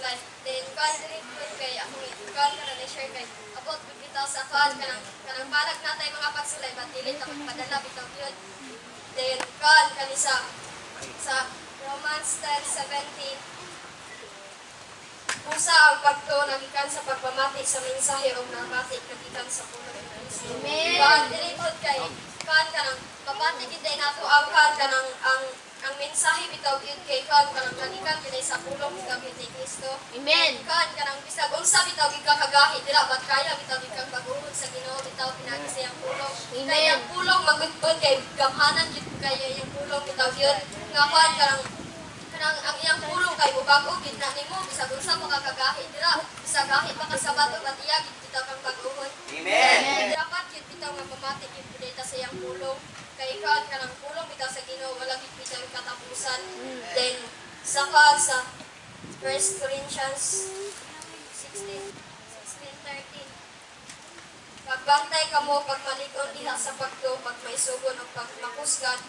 pagsulay. Then kuan diri pud kay ako kuan kana ni share kay abot pud bitaw sa kuan kanang balag natay mga pagsulay but dili ta magpadala bitaw gyud. Then kuan kani sa Romans 10:17 usa ang pagtuo nagikan sa pagpamati sa mensahe o namati nagikan sa pulo ni Kristo. Amen. Kuan dili pud kay kuan kanang mabati gid nato ang kuan kanang ang mensahe bitaw gyud kay kuan kanang nagikan gid sa pulo bitaw gyud ni Kristo. Amen. Kuan kanang bisag unsa bitaw gid kakagahi dira bat kaya bitaw gid kang pag-uhod sa Ginoo bitaw pinagi sa iyang pulong. Amen. Kay ang pulong magudpod kay gamhanan gid kay iyang pulong bitaw gyud nga kuan kanang ang iyang pulong kay bubago gid na nimo bisag unsa mo kakagahi dira bisag gahi pa ka sa bato bat iya gid bitaw kang pag-uhod. Amen. Dapat gid bitaw nga mamati gid dita sa iyang pulong kay ikaw kanang pulong bitaw sa Ginoo wala gid bitaw katapusan. Then sa 1 Corinthians 16:13 pagbantay kamo pagmalig-on diha sa pagtuo pagmaisugon ug pagmakusgan.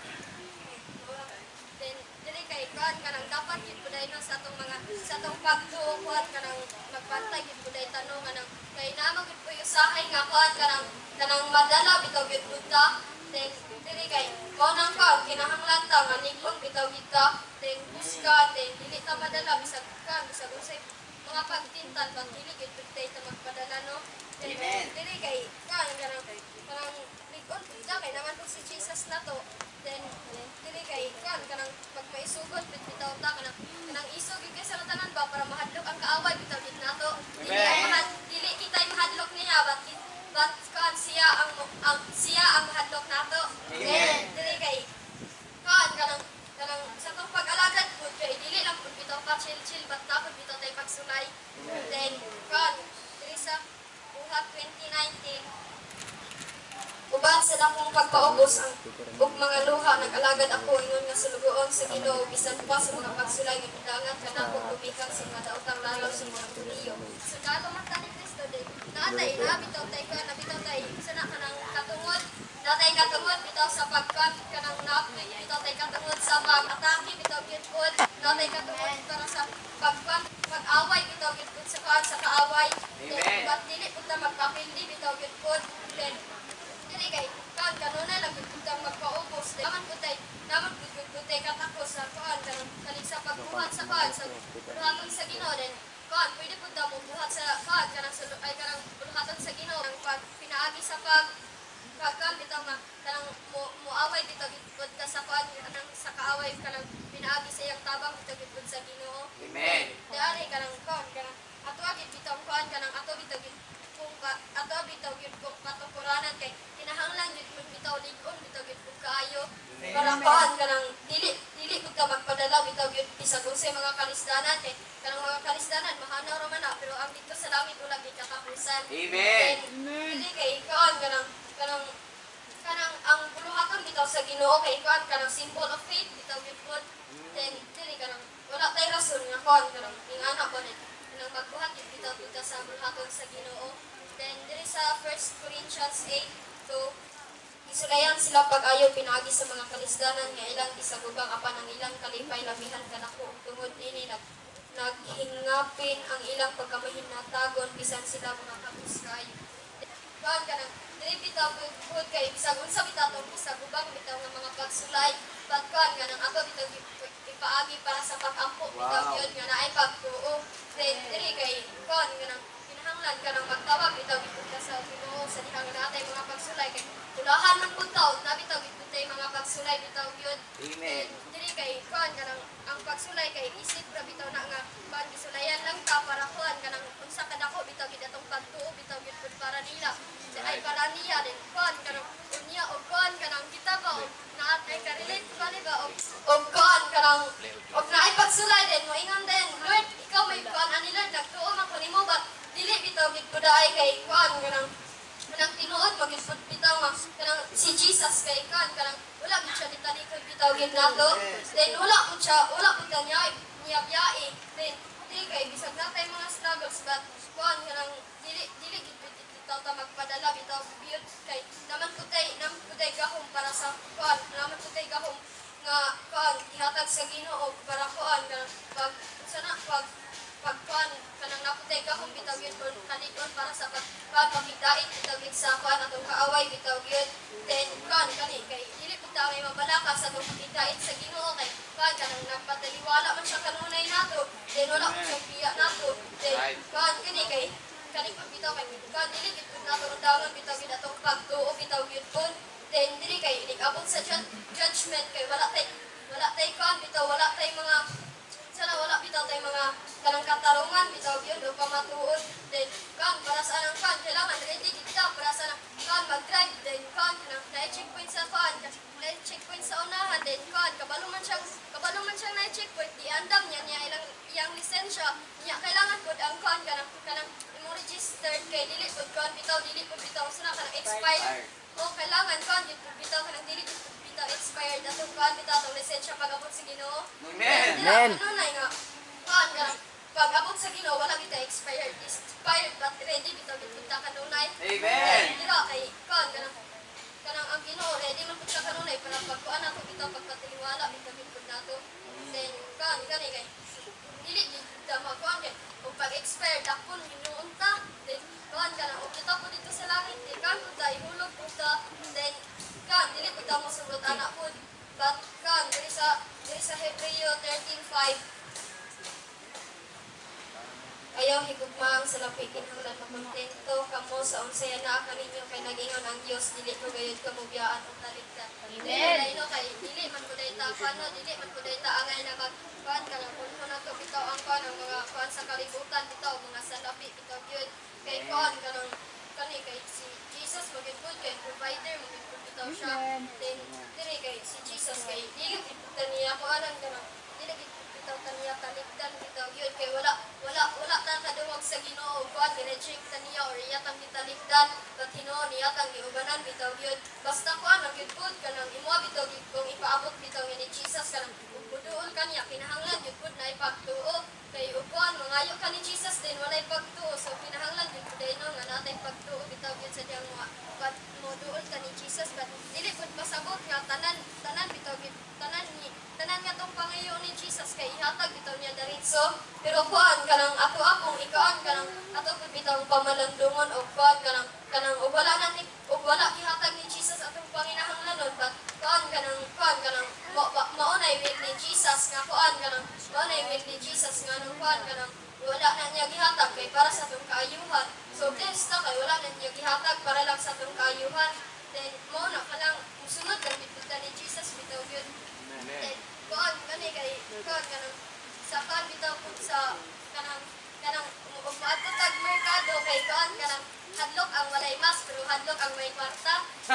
Then dili kay kuan kanang dapat gid puday no sa atong pagtuo kuan kanang magbantay gid puday tanong kanang kay naamo gid puy usahay nga kuan kanang madala bitaw gid buta. Then dili kay mao nang kuan kinahanglan ta nga lig-on bitaw gid ta. Then buskan then dili ta madala bisag unsay mga pagtintan pag dili gid puday ta magpadala no. Then dili kay kuan kanang lig-on pud ta kay naman pud si Jesus nato. Then dili kay kanang pag maisugod bitaw ta kanang isog gid kay sa tanan ba para mahadlok ang kaaway bitaw gid nato. Dili kitay mahadlok niya but kan siya ang mahadlok nato. Dili kay kanang sa tong pag-alagad pud kay dili lang pud bitaw pa chill but dapat bitaw tay pagsulay. Then diri sa buhat 2019 uban sa dakong pagpaubos ug mga luha nag-alagad ako ingon nga sulugoon sa Ginoo bisan pa sa mga pagsulay nga gidangat kanako tubikan sa mga daotang lalaw sa mga Hudiyo. So dalo man ta ni Kristo day natay bitaw tay ka nabitaw tay sana kanang katungod natay katungod bitaw sa pagkat kanang bitaw tay katungod sa pag-atake bitaw gyud pod natay katungod para sa pag-away bitaw gyud pod sa kaaway. But dili pud ta magpapindi bitaw gyud pod. Then dili kay kanuna lang gud kang magpaubos naman gud tay katakos sa kuan kanang sa pagbuhat sa kuan sa buhaton sa Ginoo then kuan pwede pud ta mo buhat sa kuan kanang buhaton sa Ginoo ang pag pinaagi sa pagkan bitaw nga kanang muaway bitaw gid ta sa kuan kanang sa kaaway kanang pinaagi sa iyang tabang bitaw gid sa Ginoo. Amen. Diari kanang kuan kanang ato gid bitaw kuan kanang ato bitaw gid ato bitaw gid kung katungkuranan kay kinahanglan gid bitaw lig-on bitaw gid kaayo para kuan kanang dili pud ka magpadala bitaw gid bisag unsay mga kalisdanan kay kanang mga kalisdanan mahanaw ra man pero ang dito sa langit wala gid katapusan. Amen. Dili kay kuan kanang ang buluhaton bitaw sa Ginoo kay kuan kanang symbol of faith bitaw gid pod. Then dili kanang wala tay rason nga kuan kanang ingana ba ni kanang magbuhat gid bitaw sa buluhaton sa Ginoo. Then diri sa 1 Corinthians 8:2 isulayan sila pag-ayaw pinagi sa mga kalisdanan nga ilang isagubang apan ang ilang kalipay labihan kanako tungod ini naghingapin ang ilang pagkamahinatagon bisan sila mga kabuskay. Kuan kanang dili bitaw pud kay bisag unsa bitaw tong isagubang bitaw nga mga pagsulay but kuan kanang ato bitaw ipaagi para sa pag-ampo bitaw gyud nga naay pagtuo. Then dili kay kuan kanang kinahanglan kanang magtawag bitaw gid ka sa Ginoo sa diha nga natay mga pagsulay kay ulahan man pud taw na bitaw gid tay mga pagsulay bitaw gyud. Amen. Dili kay kuan kanang ang pagsulay kay isip ra bitaw na nga ban gisulayan lang ta para kuan kanang unsa kadako bitaw gid atong pagtuo bitaw gid pud para nila ay para niya din kuan kanang unya og kuan kanang kita ba naatay ka relate ba ni ba og kuan kanang og naay pagsulay din mo ingon din Lord ikaw may kuan ani Lord nagtuo man ko nimo ba dili bitaw gid pud ay kay kuan kanang tinuod magipud bitaw nga kanang si Jesus kay kanang wala gid siya nitalikod bitaw gid nato. Then wala pud niya biyae. Then dili kay bisag natay mga struggles but kuan kanang dili gid bitaw ta magpadala bitaw biyod kay naman putay gahom para sa kuan naman putay gahom nga kuan ihatag sa Ginoo para kuan kanang pag kanikon para sa pagpakidait bitaw gid sa kuan atong kaaway bitaw gyud. Then kuan kani kay dili pud ta may mabalaka sa atong pakidait sa Ginoo kay kuan kanang nagpataliwala man siya kanunay nato. Then wala man siyang piya nato. Then kuan kani kay kani bitaw kay kuan dili gid pud nato undangon bitaw gid atong pagtuo bitaw gyud pud. Then dili kay abot sa judgment kay wala tay kuan bitaw wala tay mga sana wala bitaw tay mga kanang katarungan bitaw gyud o pamatuod. Then kan para sa anang kan kailangan ready kita para sa kan mag-drive. Then kan kanang na-checkpoint sa kan na-checkpoint sa unahan. Then kan kabalo man siyang na-checkpoint di andam niya iyang lisensya niya kailangan pud ang kan kanang imong registered kay dili pud kan bitaw sana kanang expired o kailangan kan bitaw kanang dili bitaw expired atong kan bitaw atong lisensya pag-abot sa Ginoo. Amen. Ano na nga kan pag-abot sa Ginoo wala kita expired but ready bitaw kita kanunay. Amen. Dira kay kan kanang ang Ginoo ready man pud siya kanunay para pagkuan nato bitaw pagpatiliwala bitaw pud nato. Then kan kani kay dili kita magkuan kay kung pag-expired akon Ginoo ta. Then kan kanang og kita pud dito sa langit di kan pud ta ihulog pud ta. Then kan dili pud ta mosulod anak pud. But kan diri sa Hebreo 13:5 ayaw higugmang sa lapikin hanglan makontento kamo sa unsaya na kaninyo kay nagingon ang Dios dili ko gayud kamo biyaan og taligdan. Amen. No kay dili man ko dayta pano dili man ko dayta angay na magkuan kanang kun nato bitaw ang kuan ang mga kuan sa kalibutan bitaw mga salapi bitaw gyud kay kuan kanang kani kay si Jesus magid pud kay provider magid pud bitaw siya. Then diri kay si Jesus kay dili gid niya kuan kanang dili gid bitaw taniya taligdan bitaw gyud kay wala ta kaduwag sa Ginoo kuan direject taniya or iyatang gitaligdan but Ginoo niyatang giubanan bitaw gyud basta kuan ang gyud pud kanang imo bitaw gyud kung ipaabot bitaw ni Jesus kanang buduol kaniya kinahanglan gyud pud na ipagtuo kay kuan mangayo ka ni Jesus din walay pagtuo so kinahanglan gyud pud no nga natay pagtuo bitaw gyud sa diyang but moduol ka ni Jesus but dili pud pasabot nga tanan bitaw gyud tanan nga tong pangayo ni Jesus kay ihatag bitaw niya diretso pero kuan kanang akong ikaon kanang ato pud bitaw pamalandungon og kuan kanang og wala gihatag ni Jesus atong panginahanglanon but kuan kanang maunay with ni Jesus nga kuan kanang maunay with ni Jesus nga nung kuan kanang wala na niya gihatag kay para sa atong kaayuhan so blessed ta kay wala na niya gihatag para lang sa atong kaayuhan then mo na kanang musunod lang bitaw ni Jesus bitaw gyud. Then kuan kani kay kuan kanang sa kuan bitaw pud sa kanang ug maadto tag merkado kay kuan kanang hadlok ang walay mas pero hadlok ang may kwarta.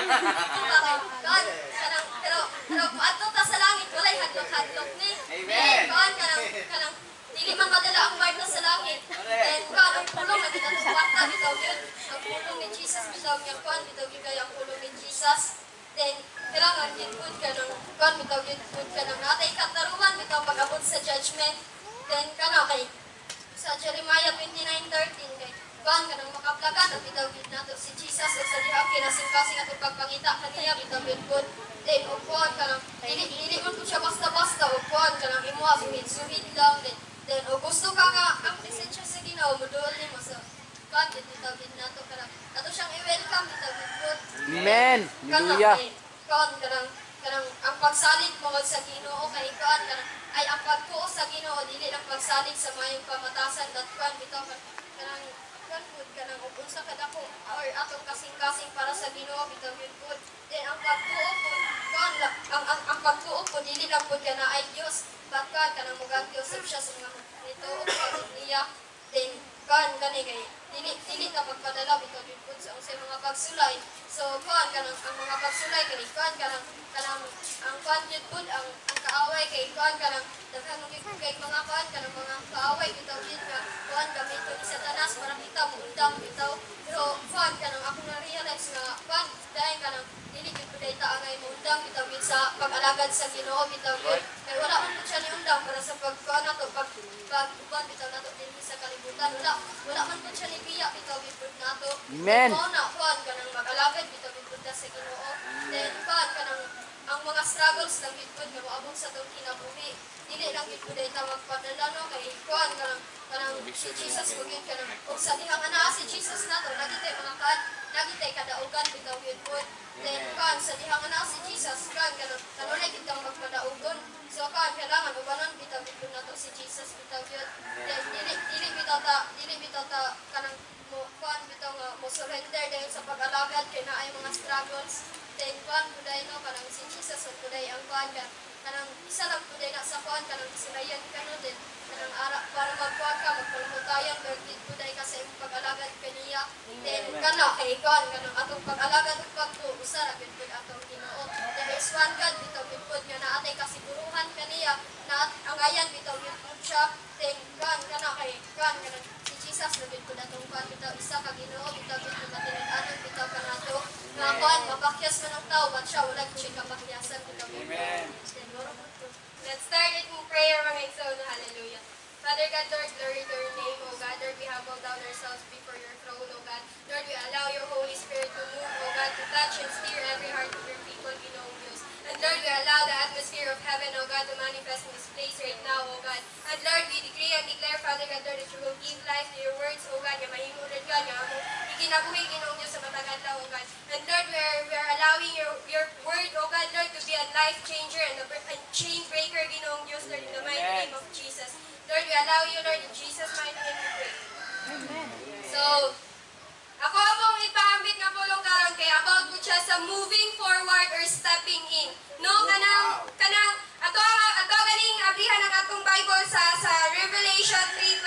Kuan kanang pero maadto ta sa langit walay hadlok ni. Amen. Kuan kanang dili man madala ang kwarta sa langit. Then kuan ang pulong na kita sa kwarta bitaw gyud ang pulong ni Jesus bitaw nga kuan bitaw gyud kay ang pulong ni Jesus. Then kailangan gyud pud kanang kuan bitaw gyud pud kanang natay kataruhan bitaw pag-abot sa judgment. Then kana kay sa Jeremiah 29:13 kay kuan kanang makaplagan ang bitaw gyud nato si Jesus o sa diha kinasingkasing atong pagpangita kaniya bitaw gyud pud. Then og kuan kanang dili man pud siya basta-basta og kuan kanang imo suhid lang then og gusto ka nga ang lisensya sa Ginoo moduol nimo sa kuan bitaw gyud nato kanang ato siyang i-welcome bitaw gyud pud. Amen. Hallelujah. Kuan kanang ang pagsalig mo sa Ginoo kay kuan kanang ay ang pagtuo sa Ginoo dili lang pagsalig sa mayong pamatasan but kuan bitaw kanang pud kanang ug unsa kadako or atong kasing-kasing para sa Ginoo bitaw gyud pud. Then ang pagtuo pud kuan ang pagtuo pud dili lang pud kana ay Dios but kuan kanang mugagyos siya sa mga nito ug niya. Then kuan kani kay dili ka magpadala bitaw gyud pud sa unsay mga pagsulay. So kuan kanang ang mga pagsulay kani kuan kanang ang kuan gyud pud ang kaaway kay kuan kanang daghang kay mga kuan kanang mga kaaway bitaw gyud nga kuan gamit ni Satanas para kita muundang bitaw pero kuan kanang ako na realize nga kuan dahil kanang dili gyud pud ta angay muundang bitaw gyud sa pag-alagad sa Ginoo bitaw gyud kay wala man pud siya niundang para sa pagkuan nato pag bitaw nato dinhi sa kalibutan wala man pud siya ni biya bitaw gyud pud nato. Amen. Mao na kuan kanang mag-alagad bitaw gyud pud sa Ginoo. Then kuan kanang ang mga struggles lang gyud pud nga moabot sa tong kinabuhi dili lang gyud pud ta magpadala no kay kuan kanang si Jesus bugid kanang ug sa dihang anaa si Jesus nato nagitay mga kan nagitay kadaugan bitaw gyud pod. Then kan sa dihang anaa si Jesus kan kanunay gid kang magpadaugon. So kan kailangan ubanon bitaw gyud nato si Jesus bitaw gyud. Then dili bitaw ta kanang mo kan bitaw nga mo surrender dahil sa pag-alagad kay naay mga struggles. Then kan kuday no kanang si Jesus ug kuday ang kan kanang isa lang kuday na sa kan kanang sirayan kanu din kanang ara para magkuha ka magpalumutayan gagit kuday ka sa imong pag-alagad kaniya. Then kana kay kan kanang atong pag-alagad ug pagtuo usa ra gyud atong Ginoo. There is one God bitaw gyud nga naatay kasiguruhan kaniya na ang ayan bitaw gyud siya. Then kan kana kay kan kanang si Jesus lugid pud atong kan bitaw isa ka Ginoo bitaw gyud matinud-anon bitaw kanato nga kan mapakyas man ang tao but siya wala gyud siya kapakyasan bitaw gyud. Amen. Let's start it in prayer mga igsoon. Hallelujah. Father God, Lord, glory to your name, O God. Lord, we have bowed down ourselves before your throne, O God. Lord, we allow your Holy Spirit to move, O God, to touch and steer every heart of your people, Ginoong Diyos. And Lord, we allow the atmosphere of heaven, O God, to manifest in this place right now, O God. And Lord, we decree and declare, Father God, Lord, that you will give life to your words, O God, nga mahingulad ka, nga mo ikinabuhi, Ginoong Diyos, sa matagal na, O God. And Lord, we are allowing your word, O God, Lord, to be a life changer and a chain breaker, Ginoong Diyos, Lord, in the mighty name of Jesus. Lord, we allow you, Lord, in Jesus' mighty name we pray. Amen. So, ako pong ipahambit nga pulong karon kay about po siya sa moving forward or stepping in. No, kanang ato ganing ablihan ang atong Bible sa Revelation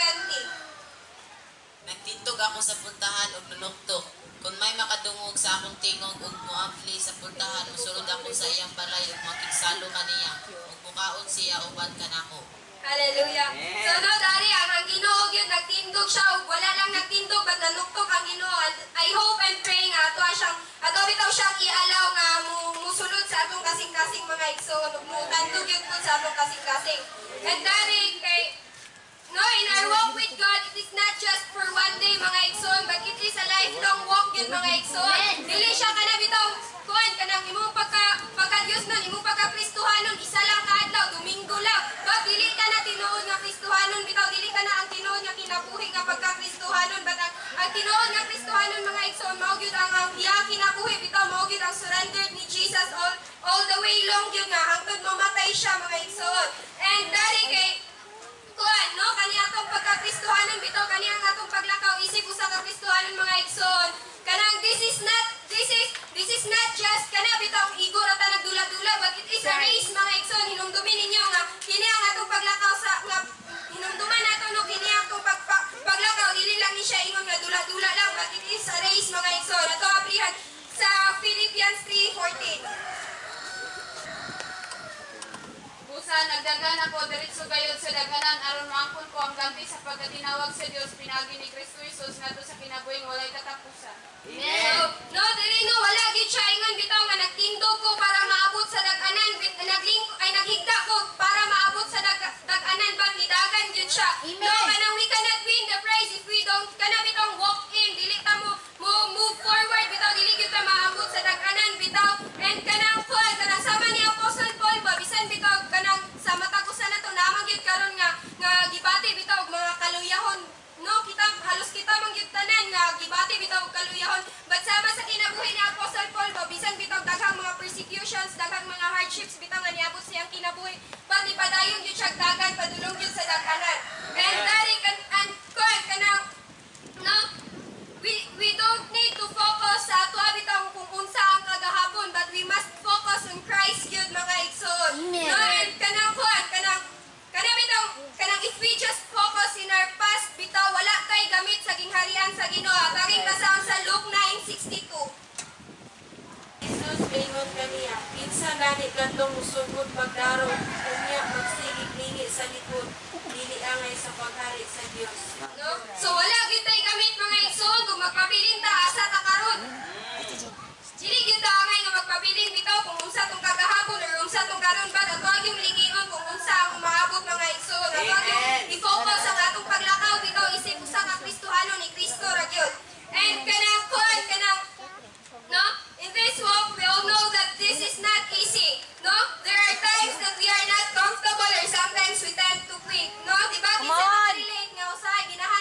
3:20. Nagtindog ako sa puntahan ug nunuktok. Kung may makadungog sa akong tingog ug moapli sa puntahan, musulod ako sa iyang balay ug makigsalo kaniya ug mukaon siya uban kanako. Hallelujah. So no, dari ang Ginoo gyud nagtindog siya ug wala lang nagtindog but nanuktok ang Ginoo. I hope and pray nga ato bitaw siyang i-allow nga musulod sa atong kasing-kasing mga igsoon ug mutandog gyud po sa atong kasing-kasing. And dari kay no, in our walk with God, it is not just for one day mga igsoon, but it is a lifelong walk yun mga igsoon. Dili siya kana bitaw kuan kanang imong pagka-Dios nun, imong pagka-Kristohanon, isa lang kaadlaw, Domingo lang. But dili ka na tinuod nga Kristohanon bitaw, dili ka na ang tinuod nga kinabuhi nga pagka-Kristohanon, but ang tinuod nga Kristohanon mga igsoon, mao gyud ang iya kinabuhi bitaw, mao gyud ang surrendered ni Jesus all the way long gyud nga hangtod mamatay siya mga igsoon. And dari kay kuan no kani atong pagka-Kristohanon bitaw kani ang atong paglakaw isip usa ka Kristohanon mga igsoon kanang this is not just kana bitaw igor ata nagdula-dula but it is a race mga igsoon hinumdumin ninyo nga kini ang atong paglakaw sa nga hinumduman nato no kini ang atong paglakaw dili lang ni siya ingon nga dula-dula lang but it is a race mga igsoon ato aplihan sa Philippians 3:14. Nagdagan ako diretso gayud sa daganan aron maangkon ko ang gambi sa pagkatinawag sa Dios pinagi ni Kristo Jesus ngadto sa kinabuhing walay katapusan. Amen. So, no, dili no wala gid siya ingon bitaw nga nagtindog ko para maabot sa daganan naghigda ko para maabot sa daganan but nidagan gid siya. No, kanang we cannot win the prize if we don't kana bitaw walk in dili ta mo move forward bitaw dili gid ta maabot sa daganan bitaw and kanang sama ni Apostle Paul ba bisan bitaw kanang sa mata ko sa nato namang gyud karon nga gibati bitaw mga kaluyahon no halos kita mangyud tanan nga gibati bitaw kaluyahon but sama sa kinabuhi ni Apostle Paul ba bisan bitaw daghang mga persecutions daghang mga hardships bitaw nga niabot siyang kinabuhi pati padayon gyud siya dagan padulong gyud sa daghanan and dari and kanang no we don't need to focus sa ato bitaw kung unsa ang kagahapon but we must focus on Christ gyud mga igsoon. No, and kanang bitaw kanang if we just focus in our past bitaw wala tay gamit sa gingharian sa Ginoo. Baging basaon sa Luke 9:62. Jesus mingon kaniya, kinsa gani kadtong musugod pagdarong unya magsigig lingi sa likod, dili angay sa paghari sa Dios. No? So wala gyud tay gamit mga igsoon kung magpabilin ta asa ta karon. Dili gyud ta angay nga magpabilin bitaw kung unsa tong kagahapon or unsa tong karon ba ato gyud lingion kung unsa ang maabot mga igsoon. Ato gyud i-focus ang atong paglakaw bitaw isip usa ka Kristohanon ni Kristo ra gyud. And kanang no, in this walk we all know that this is not easy. No, there are times that we are not comfortable or sometimes we tend to quit. No, di ba? Kinsa relate nga usahay ginahan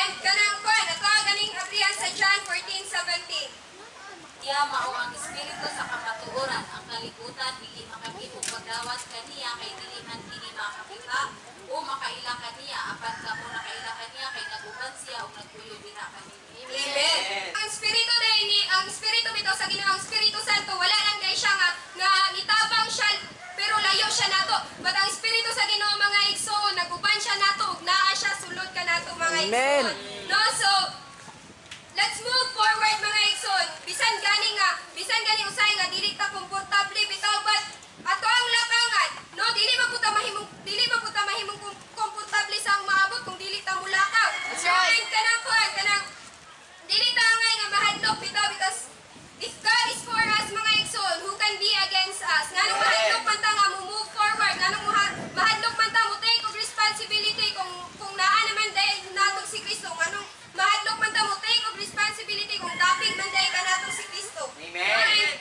And kanang kuan ato ganing abrihan sa John 14:17. Iya mao ang espiritu sa kamatuoran, ang kalibutan dili makakita pagdawat kaniya kay dili man kini makakita o makaila kaniya apan kamo nakaila kaniya kay naguban siya ug nagpuyo dina kanini. Amen. Ang espiritu day ni ang espiritu bitaw sa Ginoo, ang Espiritu Santo wala lang gay siya nga nitabang siya pero layo siya nato. But ang espiritu sa Ginoo mga igsoon naguban siya nato ug naa siya sulod ka nato mga Amen. igsoon. No, so let's move forward mga igsoon. Bisan gani usay nga dili ta komportable bitaw but ato ang lakangan. No, dili maputa mahimong komportable sa ang maabot kung dili ta mulakaw. That's right. Kanang dili ta ngay nga mahadlok bitaw because if God is for us mga igsoon, who can be against us? Nganong mahadlok man ta nga mo move forward, nganong mahadlok man ta mo take og responsibility kung naa naman dahil natong si Kristo, nganong mahadlok man ta mo take og responsibility kung dapig man dahil ka natong si Kristo. Amen.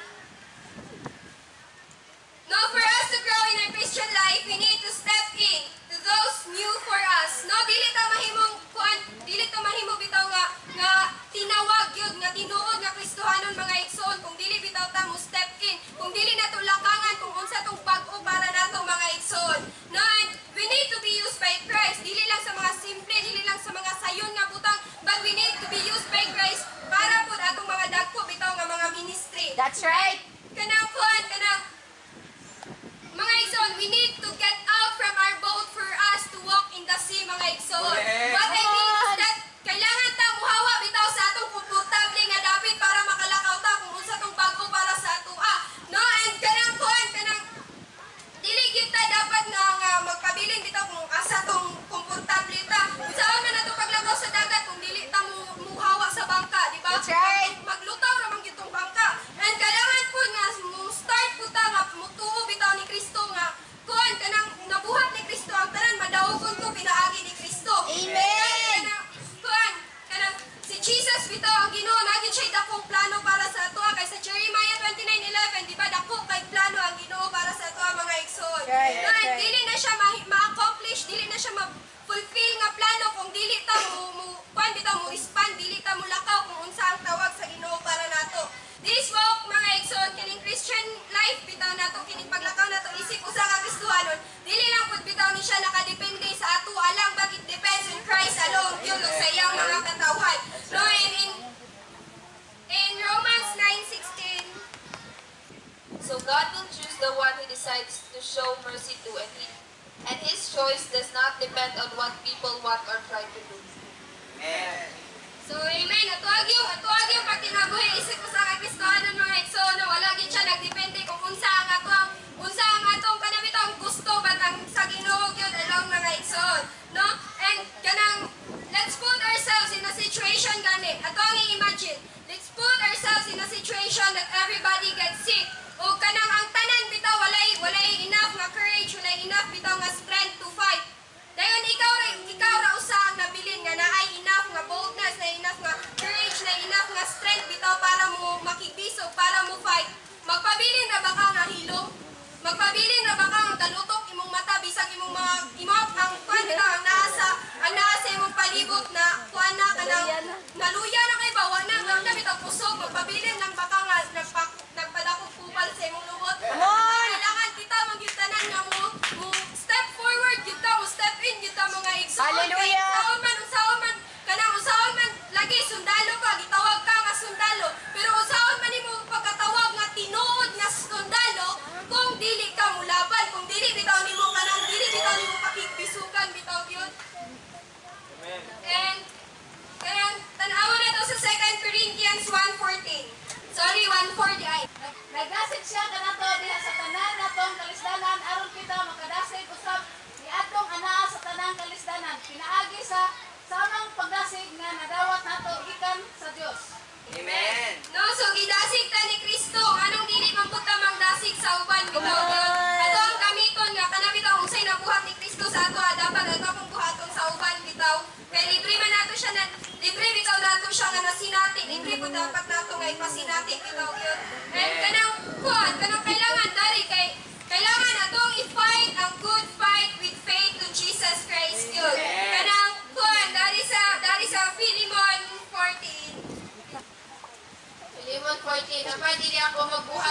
No, for us to grow in our Christian life, we need to step in to those new for us. No, dili ta mahimo bitaw nga tinawag yun, nga tinuod nga Kristohanon mga igsoon, kung dili bitaw ta mo step in, kung dili nato lakangan kung unsa tong bag-o para nato mga igsoon. No, and we need to be used by Christ, dili lang sa mga simple, dili lang sa mga sayon nga butang, but we need to be used by Christ para pud atong mga dagko bitaw nga mga ministry. That's right. Kanang mga igsoon, we need to get out from our boat for us to walk in the sea, mga igsoon. What I mean is that kailangan ta muhawa bitaw sa atong komportable nga dapit para makalakaw ta kung unsa tong bago para sa ato. No, and kanang dili gyud ta dapat nga magpabilin bitaw kung asa tong komportable ta. Unsaon man ato paglakaw sa dagat kung dili ta muhawa sa bangka, di ba? That's right. Maglutaw ra man gyud tong bangka. And kailangan po nga mo start po ta nga mutuo bitaw ni Kristo nga kuan kanang nabuhat ni Kristo ang tanan madaogon ko pinaagi ni Kristo. Amen. Kanang si Jesus bitaw ang Ginoo nagin siya dakong plano para sa ato kay sa Jeremiah 29:11 di ba dako kay plano ang Ginoo para sa ato mga igsoon. Right, right. Dili na siya ma-accomplish, dili na siya ma-fulfill nga plano kung dili ta mo respond, dili ta mo lakaw kung unsa ang tawag sa Ginoo para nato. This walk mga igsoon kining Christian life bitaw nato kining paglakaw nato isip usa ka Kristohanon dili lang pud bitaw ni siya nakadepende sa ato alang but it depends on Christ alone yun sa iyang mga katawhan. No, in Romans 9:16 So God will choose the one he decides to show mercy to, and his choice does not depend on what people want or try to do. So, amen. Ato agyo pag tinabuhi isip ko sa Kristohanon mga igsoon na wala gid siya nagdepende kung unsa ang atong kanabitang gusto but ang sa Ginoo gyud along mga igsoon. No? And kanang let's put ourselves in a situation gani. Ato ang i-imagine. Let's put ourselves in a situation that everybody gets sick. O kanang ang tanan bitaw walay enough nga courage, walay enough bitaw nga strength to fight. Dayon ikaw ra usa ang nabilin nga naay enough nga boldness, na enough nga courage, na enough nga strength bitaw para mo makigbisog, para mo fight. Magpabilin ra ba ka nga hilom? Magpabilin ra ba ka nga talutok imong mata bisag imong mga ang kuan bitaw ang naa sa imong palibot na kuan na kanang naluya na kay bawa na bitaw kusog. Magpabilin lang ba ka nga nagpadakop kupal sa imong lubot? Kailangan kita magyutanan nga mo step forward kita mo step in kita mga igsoon. Hallelujah! Usaon man lagi sundalo ka gitawag ka nga sundalo pero usaon man nimo pagkatawag nga tinuod nga sundalo kung dili ka mulaban kung dili bitaw nimo pakigbisugan bitaw gyud. Amen. And kaya tan-awon na to sa 2 Corinthians 1:14. Sorry, 1:40 ay. Nagdasig siya kanato diha sa tanan natong kalisdanan aron kita makadasig usab ni atong anaa sa tanang kalisdanan pinaagi sa samang pagdasig nga nadawat nato gikan sa Dios. Amen. No, so gidasig ta ni Kristo. Anong dili man pud ta mangdasig sa uban bitaw gyud. Ato ang gamiton nga kana bitaw unsay nabuhat ni Kristo sa ato dapat ato akong buhaton sa uban bitaw. Kay libre man nato siya libre bitaw nato siya nga nasinati. Libre pud dapat nato nga ipasinati bitaw gyud. And kanang kailangan dari kay kailangan atong i-fight ang good fight with faith to Jesus Christ yun. Kanang dari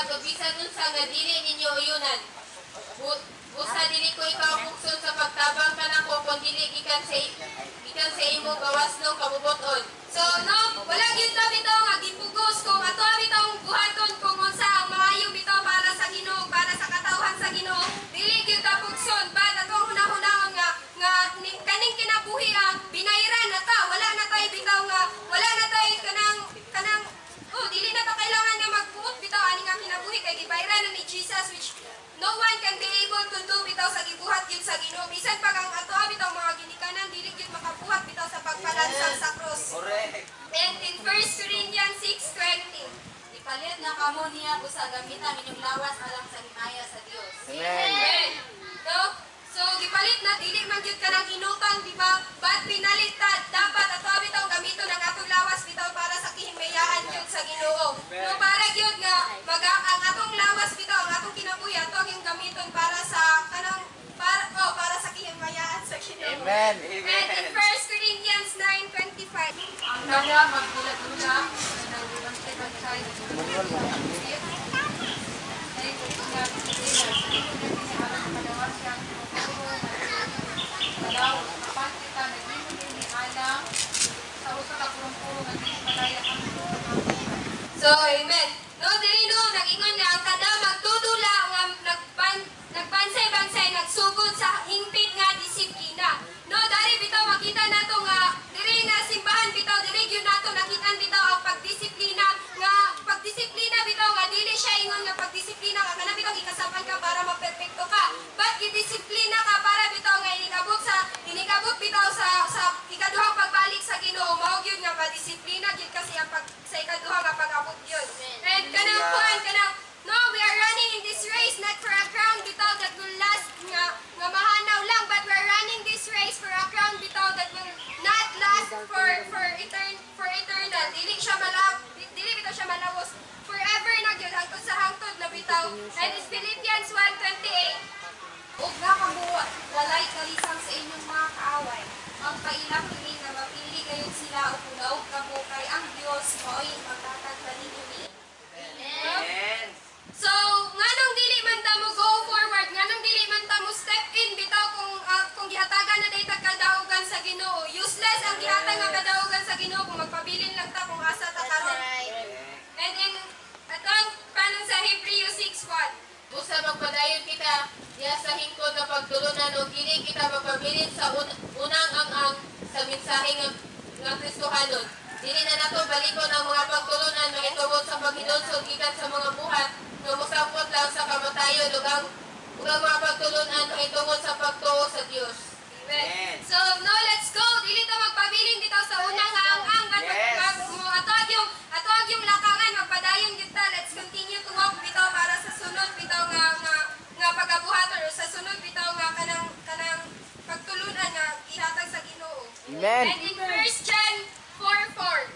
nato bisan unsa nga dili ninyo uyunan. Busa dili ko ikaw bukson sa pagtabang kanako kon dili gikan sa imo gawas no kabuboton. So no, wala gyud ta bitaw nga gipugos kung ato bitaw buhaton kung unsa ang maayo bitaw para sa Ginoo, para sa katawhan sa Ginoo. Dili gyud ta pugson bad atong hunahunahon nga kaning kinabuhi ang binayran na ta. Wala na tay bitaw nga wala na tay kanang dili na ta kailangan nga magbuot bitaw ani nga kinabuhi kay gibayran na ni Jesus which no one can be able to do bitaw sa gibuhat gyud sa Ginoo. Bisan pag ang ato bitaw mga ginikanan dili gyud makabuhat bitaw sa pagpalansang sa cross. Correct. And in 1 Corinthians 6:20. Ipalit na kamo niya busa gamitan inyong lawas alang sa himaya sa Dios. Amen. No? So gipalit na dili man gyud kanang inutang, di ba? But pinalit ta dapat ato bitaw gamiton ang atong lawas bitaw para sa kihimayaan gyud sa Ginoo. No para gyud nga ang atong lawas bitaw ang atong kinabuhi ato ang gamiton para sa para sa kihimayaan sa Ginoo. Amen. And in 1 Corinthians 9:25. Ang dala magdula-dula ng bantay-bantay. So, amen. No, dili no, nag-ingon nga ang kada magdudula nga nagbansay-bansay, nagsugod sa hingpit nga disiplina. No, dari bitaw makita nato nga diri nga simbahan bitaw diri gyud nato nakitaan bitaw ang pagdisiplina bitaw nga dili siya ingon nga pagdisiplina ka kana bitaw gikasapan ka para maperpekto ka. But gidisiplina ka para bitaw nga inigabot bitaw sa ikaduhang pagbalik sa Ginoo. Mao gyud nga madisiplina gyud kasi ang sa ikaduha nga pag-abot gyud. And kanang kuan kanang no, we are running in this race not for a crown bitaw that will last nga mahanaw lang, but we are running this race for a crown bitaw that will not last for eternal. Dili bitaw siya malawos. Forever na gyud hangtod sa hangtod na bitaw. And it's Philippians 1:28. Ug nakabuhat, walay kalisang sa inyong mga kaaway. Ang pailak kini nga mapili kayo sila o punaw kamo kay ang Dios mao'y magtatagpa ninyo ni. Amen. So, nganong dili man ta mo go forward, nganong dili man ta mo step in bitaw kung gihatagan na dayta kadaugan sa Ginoo. Useless ang gihatag nga kadaugan sa Ginoo kung magpabilin lang ta kung asa ta karon. And then atong panon sa Hebrews 6:1. Busa magpadayon kita diya sa hingkod nga pagtulunan o kini kita magpabilin sa unang ang sa mensahe nga Kristohanon. Dili na nato balikon ang mga pagtulunan mahitungod sa paghinunsod gikan sa mga buhat nga mosapot lang sa kamatayon ug ang mga pagtulunan mahitungod sa pagtuo sa Dios. Amen. So, now let's go. Dili ta magpabilin bitaw sa unang haang-ang ato yung lakangan magpadayon gyud ta. Let's continue to walk bitaw para sa sunod bitaw nga pagabuhaton or sa sunod bitaw nga kanang pagtulunan nga ihatag sa Ginoo. Amen. And in 1 John 4:4.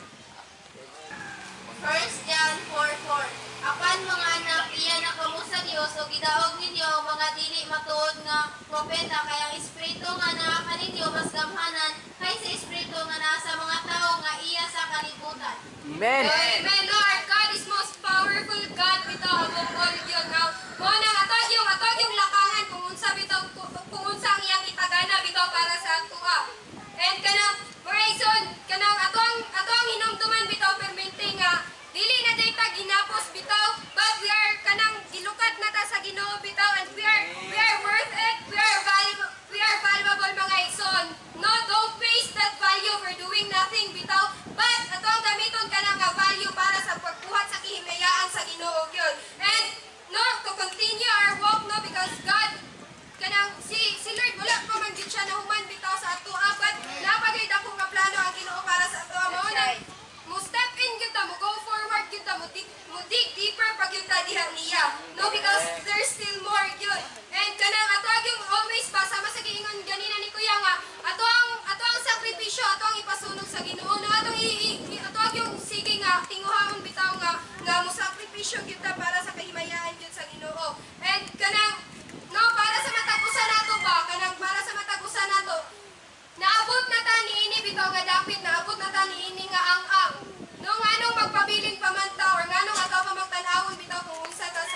1 John 4:4. Apan mga anak, iyan na kamo sa Dios o gidaog ninyo mga dili matuod nga propeta kay ang espiritu nga naa kaninyo mas gamhanan kaysa espiritu nga naa sa mga tao nga iya sa kalibutan. Amen. Amen. No, our God is most powerful God bitaw above all yun. Now, mo na atog yung lakangan kung unsa bitaw kung unsa ang iyang itagana bitaw para sa atua. And kanang reason kanang atong hinumduman bitaw permente nga dili na dayta ginapos bitaw, but we are kanang gilukat na ta sa Ginoo bitaw, and we are worth it. We are valuable mga igsoon. No, don't waste that value for doing nothing bitaw, but atong gamiton kanang nga value para sa pagbuhat sa kihimayaan sa Ginoo gyud. And no, to continue our walk no, because God kanang si Lord wala pa man gyud siya nahuman bitaw sa atua, but napagay dako nga plano ang Ginoo para sa atua. Mao na mo step in gyud ta, mo go forward gyud ta, mo dig deeper pag gyud ta diha niya. No, because there's still more gyud. And kanang ato yung always pa sama sa giingon ganina ni Kuya nga ato ang sakripisyo ato ang ipasunog sa Ginoo. No, ato yung sige nga tinguhaon bitaw nga mo sakripisyo gyud ta para sa kahimayaan gyud sa Ginoo. And kanang no, para sa matapusan nato ba, kanang para sa matapusan nato naabot na ta niini bitaw nga dapit, naabot na ta niini nga ang-ang. No, nganong magpabiling pamanta or nganong ato pa magtan-awon bitaw kung unsa ta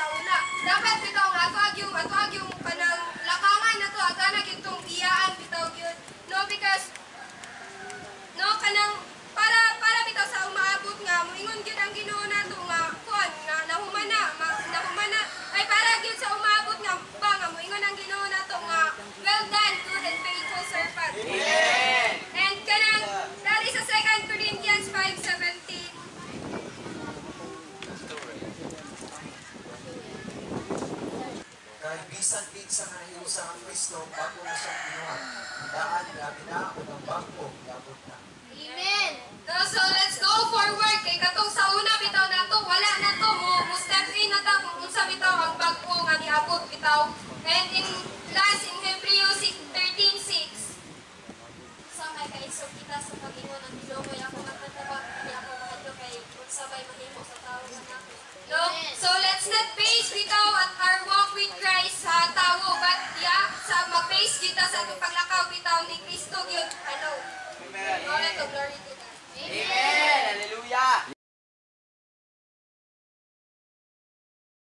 puntahan grabe na o ng bangko labot na. Amen. So let's go forward kay katong sa una bitaw nato wala na to mo step in na ta kung unsa bitaw ang bag-o nga niabot bitaw. And in last in Hebrews 13:6 sa may kaisog kita sa pag-ingon ang Ginoo ako magtataba kani ako mahadlo kay unsa may mahimo sa tawo nga nato. No? So let's not base bitaw at our walk with Christ sa tawo but sa mag-base kita sa atong paglakaw bitaw ni Kristo gyud. Hello. Amen. Glory to